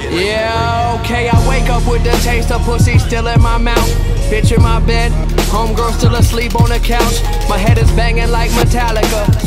Yeah, okay, I wake up with the taste of pussy still in my mouth. Bitch in my bed, homegirl still asleep on the couch. My head is banging like Metallica.